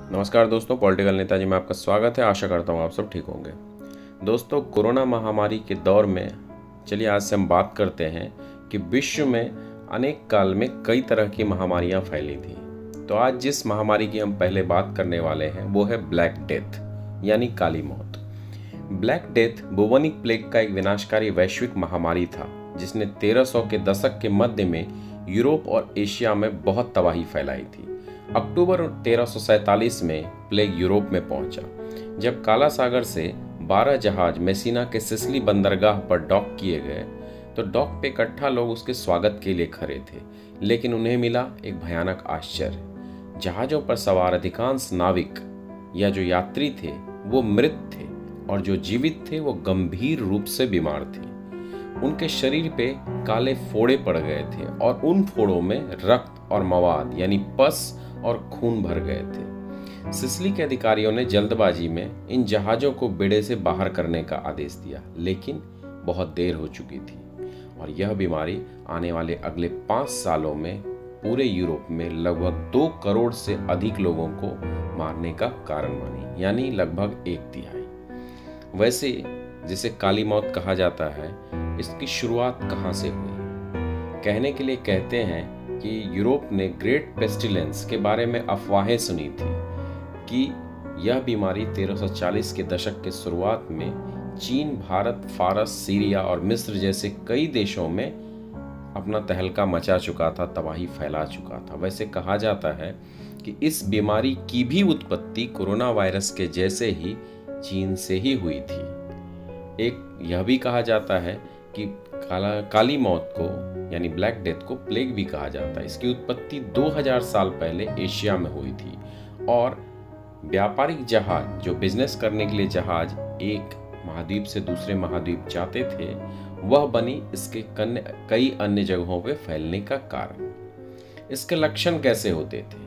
नमस्कार दोस्तों, पॉलिटिकल नेताजी में आपका स्वागत है। आशा करता हूँ आप सब ठीक होंगे। दोस्तों, कोरोना महामारी के दौर में चलिए आज से हम बात करते हैं कि विश्व में अनेक काल में कई तरह की महामारियाँ फैली थी। तो आज जिस महामारी की हम पहले बात करने वाले हैं वो है ब्लैक डेथ यानी काली मौत। ब्लैक डेथ बुबोनिक प्लेग का एक विनाशकारी वैश्विक महामारी था जिसने 1300 के दशक के मध्य में यूरोप और एशिया में बहुत तबाही फैलाई थी। अक्टूबर 1347 में प्लेग यूरोप में पहुंचा जब काला सागर से 12 जहाज मेसिना के सिसिली बंदरगाह पर डॉक किए गए। तो डॉक पे इकट्ठा लोग उसके स्वागत के लिए खड़े थे, लेकिन उन्हें मिला एक भयानक आश्चर्य। जहाजों पर सवार अधिकांश नाविक या जो यात्री थे वो मृत थे और जो जीवित थे वो गंभीर रूप से बीमार थे। उनके शरीर पे काले फोड़े पड़ गए थे और उन फोड़ों में रक्त और मवाद यानी पस और खून भर गए थे। सिसिली के अधिकारियों ने जल्दबाजी में इन जहाजों को बेड़े से बाहर करने का आदेश दिया, लेकिन बहुत देर हो चुकी थी और यह बीमारी आने वाले अगले 5 सालों में पूरे यूरोप में लगभग 2 करोड़ से अधिक लोगों को मारने का कारण बनी, यानी लगभग 1/3। वैसे जिसे काली मौत कहा जाता है, इसकी शुरुआत कहाँ से हुई? कहने के लिए कहते हैं कि यूरोप ने ग्रेट पेस्टिलेंस के बारे में अफवाहें सुनी थी कि यह बीमारी 1340 के दशक के शुरुआत में चीन, भारत, फारस, सीरिया और मिस्र जैसे कई देशों में अपना तहलका मचा चुका था, तबाही फैला चुका था। वैसे कहा जाता है कि इस बीमारी की भी उत्पत्ति कोरोना वायरस के जैसे ही चीन से ही हुई थी। एक यह भी कहा जाता है कि काली मौत को यानी ब्लैक डेथ को प्लेग भी कहा जाता है। इसकी उत्पत्ति 2000 साल पहले एशिया में हुई थी और व्यापारिक जहाज, जो बिजनेस करने के लिए जहाज एक महाद्वीप से दूसरे महाद्वीप जाते थे, वह बनी इसके कई अन्य जगहों पे फैलने का कारण। इसके लक्षण कैसे होते थे?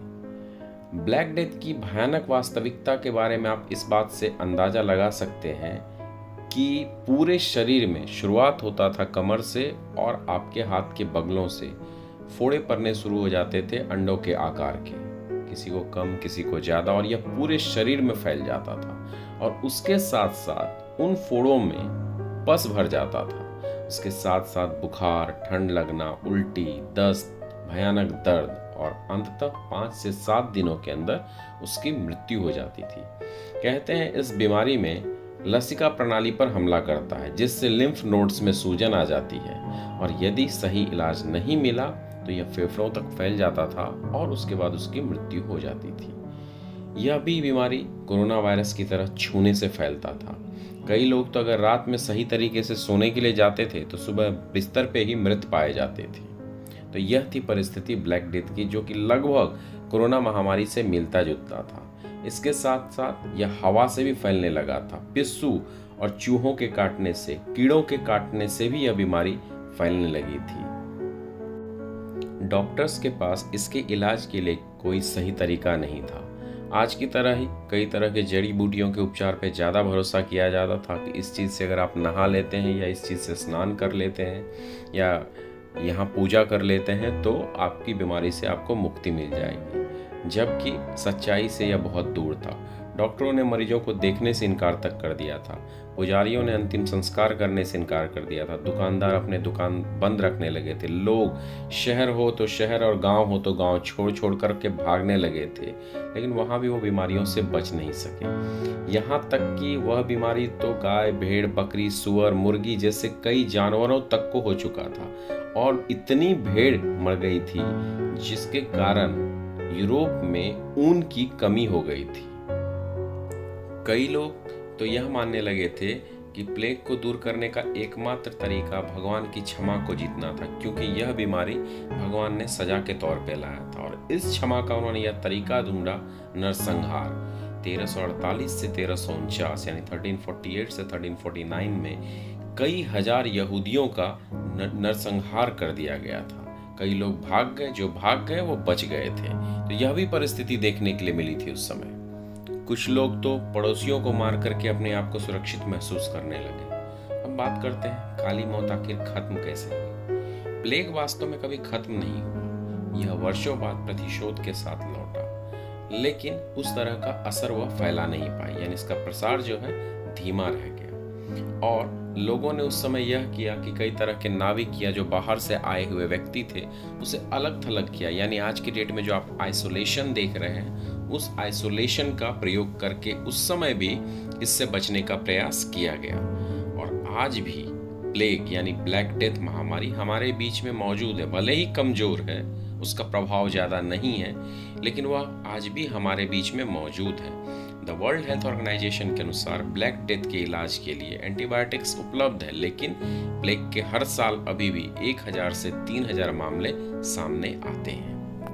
ब्लैक डेथ की भयानक वास्तविकता के बारे में आप इस बात से अंदाजा लगा सकते हैं कि पूरे शरीर में शुरुआत होता था कमर से और आपके हाथ के बगलों से फोड़े पड़ने शुरू हो जाते थे अंडों के आकार के, किसी को कम किसी को ज्यादा, और यह पूरे शरीर में फैल जाता था और उसके साथ साथ उन फोड़ों में पस भर जाता था। उसके साथ साथ बुखार, ठंड लगना, उल्टी, दस्त, भयानक दर्द और अंततः 5 से 7 दिनों के अंदर उसकी मृत्यु हो जाती थी। कहते हैं इस बीमारी में लसिका प्रणाली पर हमला करता है जिससे लिम्फ नोड्स में सूजन आ जाती है और यदि सही इलाज नहीं मिला तो यह फेफड़ों तक फैल जाता था और उसके बाद उसकी मृत्यु हो जाती थी। यह भी बीमारी कोरोना वायरस की तरह छूने से फैलता था। कई लोग तो अगर रात में सही तरीके से सोने के लिए जाते थे तो सुबह बिस्तर पे ही मृत पाए जाते थे। तो यह थी परिस्थिति ब्लैक डेथ की, जो कि लगभग कोरोना महामारी से मिलता जुलता था। इसके साथ साथ यह हवा से भी फैलने लगा था। पिस्सू और चूहों के काटने से, कीड़ों के काटने से भी यह बीमारी फैलने लगी थी। डॉक्टर्स के पास इसके इलाज के लिए कोई सही तरीका नहीं था। आज की तरह ही कई तरह के जड़ी बूटियों के उपचार पर ज़्यादा भरोसा किया जाता था कि इस चीज़ से अगर आप नहा लेते हैं या इस चीज़ से स्नान कर लेते हैं या यहाँ पूजा कर लेते हैं तो आपकी बीमारी से आपको मुक्ति मिल जाएगी, जबकि सच्चाई से यह बहुत दूर था। डॉक्टरों ने मरीजों को देखने से इनकार तक कर दिया था, पुजारियों ने अंतिम संस्कार करने से इनकार कर दिया था, दुकानदार अपने दुकान बंद रखने लगे थे, लोग शहर हो तो शहर और गांव हो तो गांव छोड़ छोड़ कर के भागने लगे थे, लेकिन वहां भी वो बीमारियों से बच नहीं सके। यहाँ तक कि वह बीमारी तो गाय, भेड़, बकरी, सुअर, मुर्गी जैसे कई जानवरों तक को हो चुका था और इतनी भेड़ मर गई थी जिसके कारण यूरोप में ऊन की कमी हो गई थी। कई लोग तो यह मानने लगे थे कि प्लेग को दूर करने का एकमात्र तरीका भगवान की क्षमा को जीतना था, क्योंकि यह बीमारी भगवान ने सजा के तौर पे लाया था और इस क्षमा का उन्होंने यह तरीका ढूंढा, नरसंहार। 1348 से 1349 यानी 1348 से 1349 में कई हजार यहूदियों का नरसंहार कर दिया गया था। कई लोग भाग गए, जो भाग गए वो बच गए थे। तो यह भी परिस्थिति देखने के लिए मिली थी उस समय। कुछ लोग तो पड़ोसियों को मार करके अपने आप को सुरक्षित महसूस करने लगे। अब बात करते हैं काली मौत आखिर खत्म कैसे हुई। प्लेग वास्तव में कभी खत्म नहीं हुआ, यह वर्षों बाद प्रतिशोध के साथ लौटा। लेकिन उस तरह का असर वह फैला नहीं पाई, यानी इसका प्रसार जो है धीमा रह गया। और लोगों ने उस समय यह किया कि कई तरह के नाविक या जो बाहर से आए हुए व्यक्ति थे उसे अलग थलग किया, यानी आज की डेट में जो आप आइसोलेशन देख रहे हैं उस आइसोलेशन का प्रयोग करके उस समय भी इससे बचने का प्रयास किया गया। और आज भी प्लेग यानी ब्लैक डेथ महामारी हमारे बीच में मौजूद है, भले ही कमजोर है, उसका प्रभाव ज़्यादा नहीं है, लेकिन वह आज भी हमारे बीच में मौजूद है। द वर्ल्ड हेल्थ ऑर्गेनाइजेशन के अनुसार ब्लैक डेथ के इलाज के लिए एंटीबायोटिक्स उपलब्ध है, लेकिन प्लेग के हर साल अभी भी 1000 से 3000 मामले सामने आते हैं।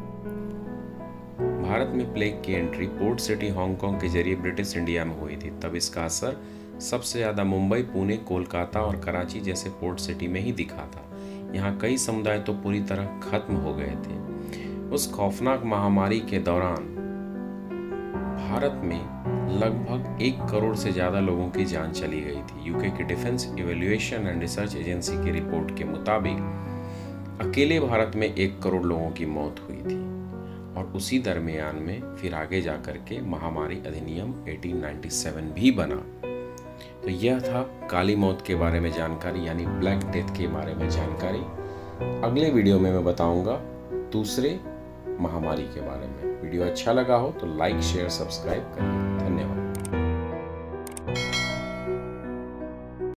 भारत में प्लेग की एंट्री पोर्ट सिटी हांगकांग के जरिए ब्रिटिश इंडिया में हुई थी। तब इसका असर सबसे ज़्यादा मुंबई, पुणे, कोलकाता और कराची जैसे पोर्ट सिटी में ही दिखा था। यहाँ कई समुदाय तो पूरी तरह खत्म हो गए थे। उस खौफनाक महामारी के दौरान भारत में लगभग 1 करोड़ से ज़्यादा लोगों की जान चली गई थी। यूके की defence evaluation and research agency की रिपोर्ट के मुताबिक अकेले भारत में 1 करोड़ लोगों की मौत हुई थी। और उसी दरमियान में फिर आगे जाकर के महामारी अधिनियम 1897 भी बना। तो यह था काली मौत के बारे में जानकारी, यानी ब्लैक डेथ के बारे में जानकारी। अगले वीडियो में मैं बताऊंगा दूसरे महामारी के बारे में। वीडियो अच्छा लगा हो तो लाइक, शेयर, सब्सक्राइब करिए। धन्यवाद।